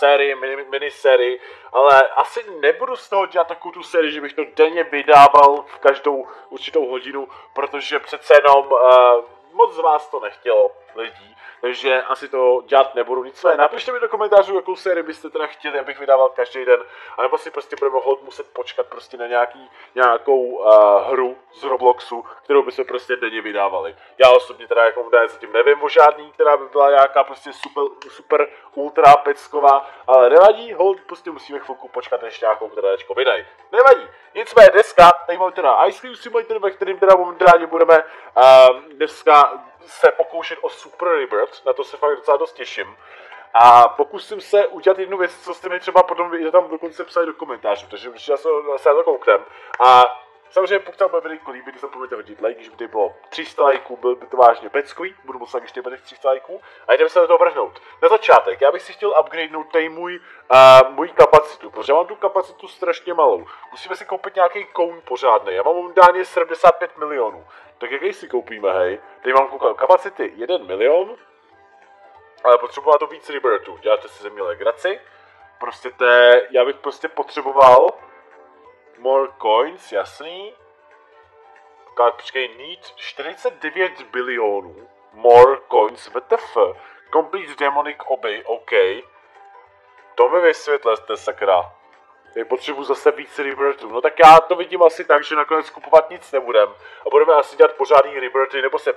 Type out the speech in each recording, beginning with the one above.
sérii, minisérii, ale asi nebudu z toho dělat takovou tu sérii, že bych to denně vydával v každou určitou hodinu, protože přece jenom moc z vás to nechtělo, lidí, takže asi to dělat nebudu. Nicméně napište mi do komentářů, jakou sérii byste teda chtěli, abych vydával každý den, anebo si prostě budeme muset počkat prostě na nějakou hru z Robloxu, kterou bychom prostě denně vydávali. Já osobně teda jako zatím nevím o žádný, která by byla nějaká prostě super ultra pecková, ale nevadí, hold, prostě musíme chvilku počkat, než nějakou teda vydají. Nevadí. Nicméně dneska, tady máme teda Ice Cream Simulator, ve kterým teda momentálně budeme dneska se pokoušet o Super Rebirth, na to se fakt docela dost těším. A pokusím se udělat jednu věc, co jste mi třeba potom tam dokonce psali do komentářů, takže určitě se na to kouknem. A samozřejmě pokud se vám videjko líbí, nezapomeňte hodit like, když by bylo 300 lajků, byl by to vážně peckový, budu moc ještě těch 300 lajků. A jdeme se do toho vrhnout. Na začátek, já bych si chtěl upgradenout tady můj kapacitu, protože mám tu kapacitu strašně malou. Musíme si koupit nějaký koun pořádný, já mám momentálně 75 milionů. Tak jaký si koupíme, hej? Tady mám kapacity 1 milion, ale potřebuji to víc rebirthů, děláte si ze mě legraci. Prostě já bych prostě potřeboval more coins, jasný. Počkej, need 49 bilionů more coins, WTF. Complete demonic obey, OK. To mi vysvětlete, sakra. Já potřebuji zase víc rebirthů. No tak já to vidím asi tak, že nakonec kupovat nic nebudem. A budeme asi dělat pořádný rebirthy, nebo se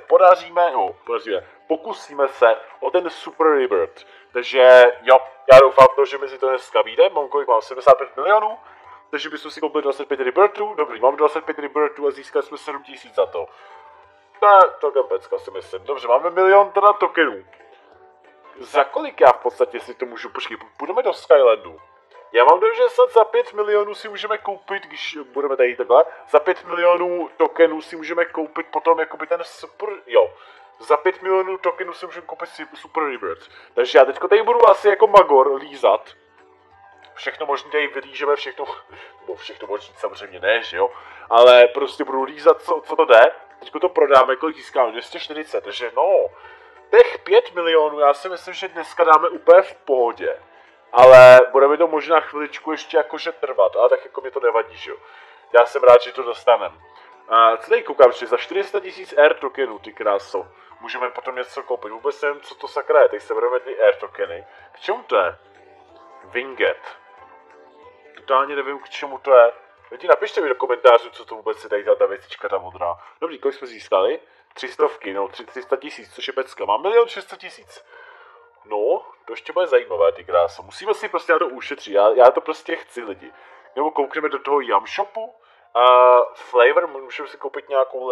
pokusíme se o ten super rebirth. Takže jo, já doufám to, že mi si to dneska vyjde. Mám 75 milionů. Takže bychom si koupili 25 rebirthů. Dobrý, mám 25 rebirthů a získali jsme 7000 za to. To je celkem pecka, si myslím. Dobře, máme milion teda tokenů. Za kolik já v podstatě si to můžu, počkej, půjdeme do Skylandu. Já mám dojem, že snad za 5 milionů si můžeme koupit, když budeme tady takhle, za 5 milionů tokenů si můžeme koupit potom jakoby ten super, jo. Za 5 milionů tokenů si můžeme koupit super rebirth. Takže já teďko tady budu asi jako magor lízat. Všechno možný tady vylížeme, všechno možný samozřejmě ne, že jo. Ale prostě budu lízat, co to jde. Teďko to prodáme, kolik získáme, 240, takže no. Těch 5 milionů já si myslím, že dneska dáme úplně v pohodě. Ale bude mi to možná chviličku ještě jakože trvat, ale tak jako mi to nevadí, že jo. Já jsem rád, že to dostanem. Co tady koukám, že za 400 000 air tokenů, ty kráso, můžeme potom něco koupit. Vůbec nevím, co to sakra je, teď se budeme ty air tokeny. K čemu to je? Winget. Totálně nevím, k čemu to je. Lidi, napište mi do komentářů, co to vůbec je tady ta věcička ta modrá. Dobrý, kolik jsme získali? 300, no 300 000, což je pecka. Mám 1 600 000. No, to ještě bude zajímavé, ty kráso. Musíme si prostě na to ušetřit, já to prostě chci, lidi. Nebo koukneme do toho Yum Shopu. Flavor, můžeme si koupit nějakou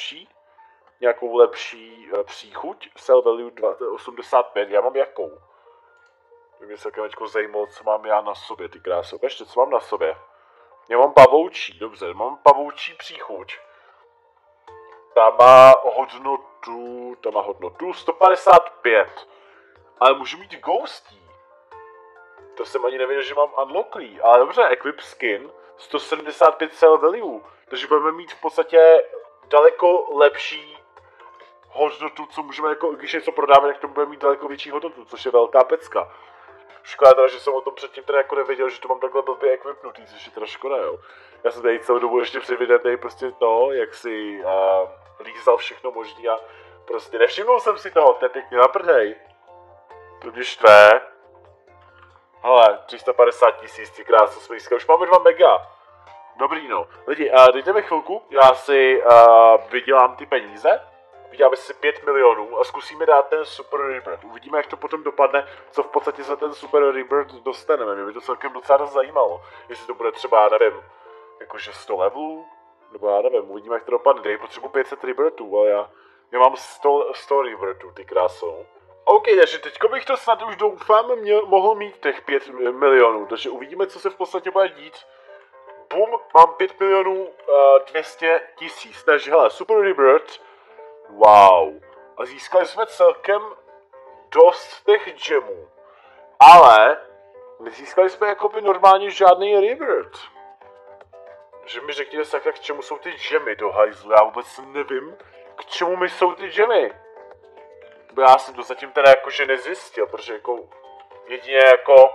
lepší příchuť. Sell value 85, já mám jakou? Mě se celkem zajímalo, co mám já na sobě, ty kráso. Ještě, co mám na sobě? Já mám pavoučí, dobře, mám pavoučí příchuť. Ta má hodnotu 155. Ale můžu mít ghostí. To jsem ani nevěděl, že mám unlocklý. Ale dobře, equip skin 175 sell value. Takže budeme mít v podstatě daleko lepší hodnotu, co můžeme jako, když něco prodáme, tak to budeme mít daleko větší hodnotu, což je velká pecka. Škoda teda, že jsem o tom předtím teda jako nevěděl, že to mám takhle blbě equipnutý, což je teda škoda, jo. Já jsem tady celou dobu ještě před videem tady prostě to, jak si lízal všechno možný a prostě nevšimnul jsem si toho, to je pěkně naprdej. To mě štve. Hele, 350 000, ty krásno jsme získali, už máme 2 mega. Dobrý no. Lidi, dejte mi chvilku, já si vydělám ty peníze. Vyděláme si 5 milionů a zkusíme dát ten super rebirth. Uvidíme, jak to potom dopadne, co v podstatě za ten super rebirth dostaneme. Mě by to celkem docela dost zajímalo. Jestli to bude třeba, já nevím, jakože 100 levelů, nebo já nevím, uvidíme, jak to dopadne. Dej, potřebuji 500 rebirthů, ale já mám 100 rebirthů, ty krásou. OK, takže teďko bych to snad už doufám mohl mít těch 5 milionů, takže uvidíme, co se v podstatě bude dít. Bum, mám 5 milionů 200 000, takže hele, super rebirth. Wow. A získali jsme celkem dost těch gemů. Ale nezískali jsme jakoby normálně žádný rebirth. Že mi řekněte sakra, k čemu jsou ty gemy do hajzlu, já vůbec nevím, k čemu mi jsou ty gemy. Já jsem to zatím teda jakože nezjistil, protože jako jedině jako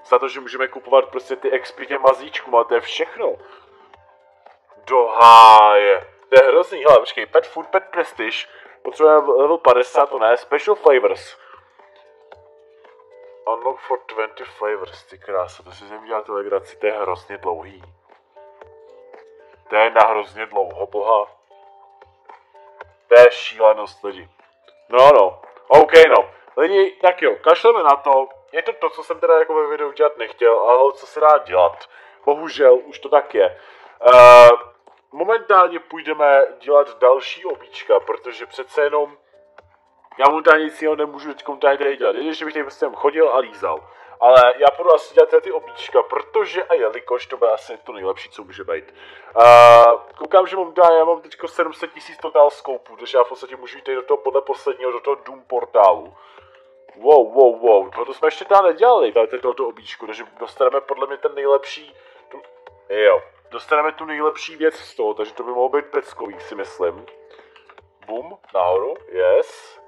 Za to, že můžeme kupovat prostě ty XP těm mazíčkům, ale to je všechno. Do háje. To je hrozný, hele, počkej, Pet Food, Pet Prestige, potřebujeme level 50, to ne, Special Flavors. Unlock for 20 flavors, ty krása, to si jsem dělal tu legraci, to je hrozně dlouhý. To je na hrozně dlouho, boha. To je šílenost, lidi. No, OK, no. Lidi, tak jo, kašleme na to. Je to to, co jsem teda jako ve videu dělat nechtěl, ale co se dá dělat. Bohužel, už to tak je. Momentálně půjdeme dělat další obíčka, protože přece jenom já momentálně nic jiného nemůžu teďkom tady dělat, když bych tady prostě chodil a lízal. Ale já půjdu asi dělat ty obíčka, protože a jelikož to bude asi to nejlepší, co může být. Koukám, že já mám teďko 700 000 total scopeů, takže já v podstatě můžu jít do toho podle posledního, do toho Doom portálu. Wow, to jsme ještě teda nedělali, tohoto obíčku, takže dostaneme podle mě ten nejlepší, dostaneme tu nejlepší věc z toho, takže to by mohlo být peckový, si myslím. Bum, nahoru, yes.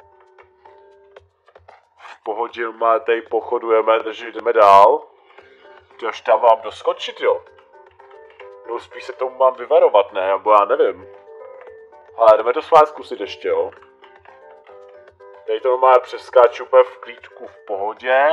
V pohodě, tady pochodujeme, takže jdeme dál. Ty až tam mám doskočit, jo. No spíš se tomu mám vyvarovat, ne, nebo já nevím. Ale jdeme to s vámi zkusit ještě, jo. Tady to má přeskáču úplně v klíčku v pohodě.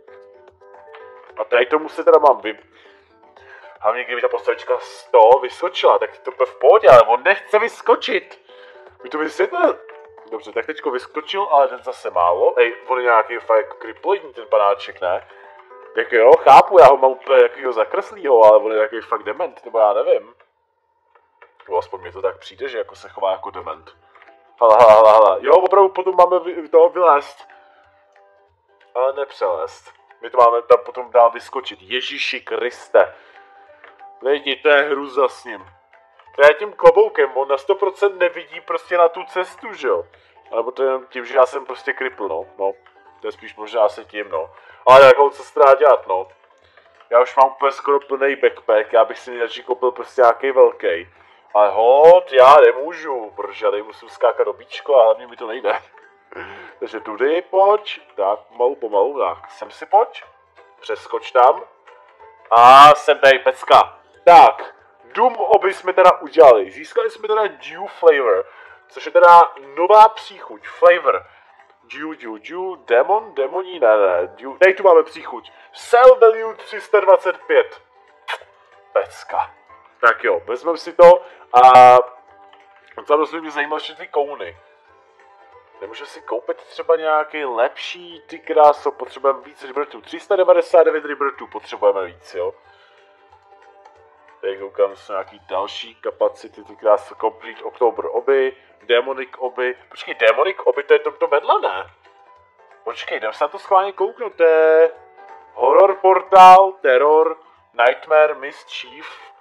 A tady tomu se teda mám hlavně kdyby ta postavička z toho vyskočila, tak to bude v pohodě, ale on nechce vyskočit. By to vysvětlil. Dobře, tak teďko vyskočil, ale ten zase málo. On je nějaký fakt kriploidní ten panáček, ne? Tak jo, chápu, já ho mám úplně jakýho zakreslýho, ale on je nějaký fakt dement, nebo já nevím. No aspoň mi to tak přijde, že jako se chová jako dement. Hele. Jo, opravdu potom máme toho vylézt. Ale nepřelézt. My to máme tam potom dál vyskočit. Ježíši Kriste. Lidi, to je hruza s ním. To je tím kloboukem, on na 100% nevidí prostě na tu cestu, že jo? Alebo to je jenom tím, že já jsem prostě kripl, no. To je spíš možná asi tím, no. Ale jakou co se dá dělat, no. Já už mám úplně skoro plný backpack, já bych si nejradši koupil prostě nějaký velký. Ale hod, já nemůžu, protože já tady musím skákat do bíčko a hlavně mi to nejde. Takže tudy pojď, tak pomalu, tak sem si pojď. Přeskoč tam. A jsem tady pecka. Tak, Doom oby jsme teda udělali. Získali jsme teda Dew Flavor, což je teda nová příchuť, flavor. Dew, demoní, ne, Dew, tady tu máme příchuť. Sell value 325. Pecka. Tak jo, vezmeme si to a samozřejmě mě zajímalo všechny ty kouny. Nemůžu si koupit třeba nějaký lepší, ty kráso, potřebujeme víc ribertů. 399 ribertů potřebujeme víc, jo. Tady koukám se nějaký další kapacity, ty kráso, Complete October oby, Demonic oby. Počkej, Demonic oby, to je to vedle, ne? Počkej, jdem se na to schválně kouknout, to je Horror Portal, Terror, Nightmare, Mischief,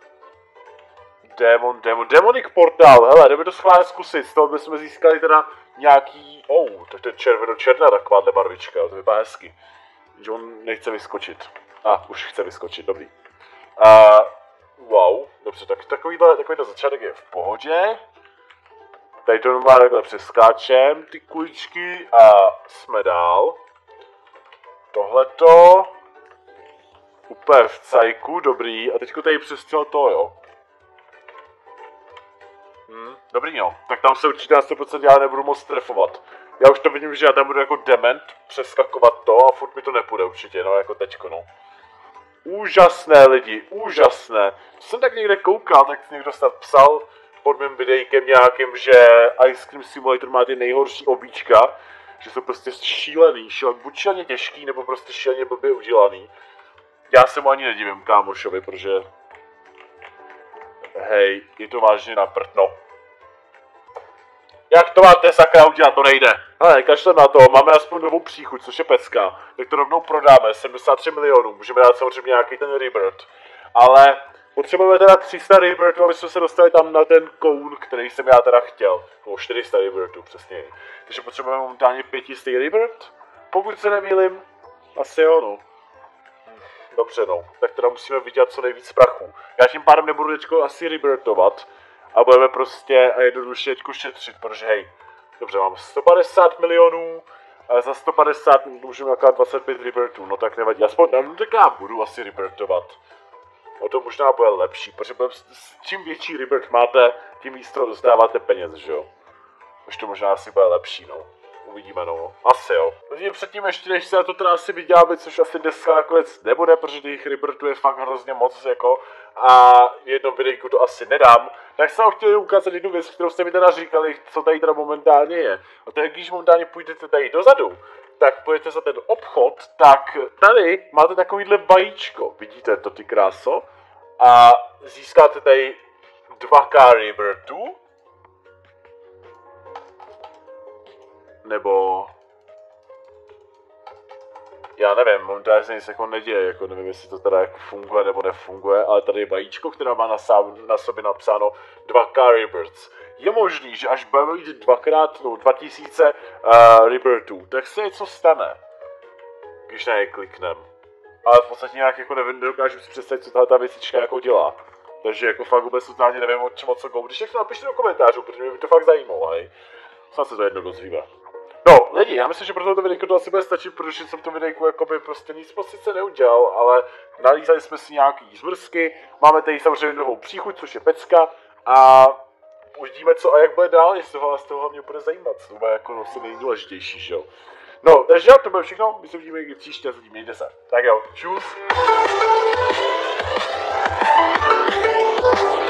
Demonic Portal, hele, jdeme to schválně zkusit, z toho bychom získali teda nějaký, to je červená takováhle barvička, to vypadá hezky. Že on nechce vyskočit. Už chce vyskočit, dobrý. Wow, dobře, tak takovýhle začátek je v pohodě. Tady to má takhle přeskáčem ty kuličky a jsme dál. Tohleto úplně v cajku, dobrý, a teďko tady přestěl to, jo. Dobrý, no, tak tam se určitě na 100% já nebudu moc trefovat. Já už to vidím, že já tam budu jako dement přeskakovat to a furt mi to nepůjde určitě, no, jako teďko, no. Úžasné lidi, úžasné. Jsem tak někde koukal, tak někdo snad psal pod mým videjkem nějakým, že Ice Cream Simulator má ty nejhorší obíčka, že jsou prostě šílený, buď šíleně těžký, nebo prostě šíleně blbě udělaný. Já se mu ani nedivím kámošovi, protože hej, je to vážně na prd, no. Jak to máte sakra udělat, to nejde. Hele, kašlem na to, máme aspoň novou příchuť, což je pecka. Tak to rovnou prodáme, 73 milionů, můžeme dát samozřejmě nějaký ten rebirth. Ale potřebujeme teda 300 rebirthů, aby jsme se dostali tam na ten koun, který jsem já teda chtěl. No 400 rebirthů, přesně. Takže potřebujeme momentálně 500 rebirth, pokud se nemýlim. Asi jo, no. Dobře, no. Tak teda musíme vydělat co nejvíc prachů. Já tím pádem nebudu teďko asi rebirthovat. A budeme prostě jednoduše teďko šetřit, protože hej, dobře, mám 150 milionů ale za 150 můžeme jaká 25 rebirthů, no tak nevadí, aspoň no, tak já budu asi rebirthovat. O to možná bude lepší, protože čím větší rebirth máte, tím víc toho dostáváte peněz, že jo. Už to možná asi bude lepší, no. Uvidíme, no. Asi jo. Takže předtím ještě, než se na to teda asi vyděláme, což asi dneska nakonec nebude, protože těch rebirthů je fakt hrozně moc, jako. A v jednom videjku to asi nedám. Tak jsem vám chtěl ukázat jednu věc, kterou jste mi teda říkali, co tady teda momentálně je. A to je, když momentálně půjdete tady dozadu, tak půjdete za ten obchod, tak tady máte takovýhle vajíčko. Vidíte to, ty kráso? A získáte tady 2K rebirthů. Nebo... Já nevím, momentálně se nic jako neděje, jako nevím, jestli to teda jako funguje nebo nefunguje, ale tady je vajíčko, která má na sobě napsáno 2K rebirths. Je možný, že až budeme mít 2000 rebirthů, tak se něco stane, když na ně kliknem. Ale v podstatě nějak jako nedokážu si představit, co ta věcička jako dělá. Takže jako fakt vůbec totálně nevím, o čem co když tak to napište do komentářů, protože mě by to fakt zajímalo, hej. Snad se to jedno dozvíme. No, lidi, já myslím, že pro tohle videjko to asi bude stačit, protože jsem to videjku jakoby prostě nic moc sice neudělal, ale nalízali jsme si nějaký zmrzky, máme tady samozřejmě novou příchuť, což je pecka, a uvidíme co a jak bude dál, jestli vás toho hlavně bude zajímat, to bude jako asi nejdůležitější, že jo. No, takže to bude všechno, my se uvidíme někdy příště, mějte se. Tak jo, čus.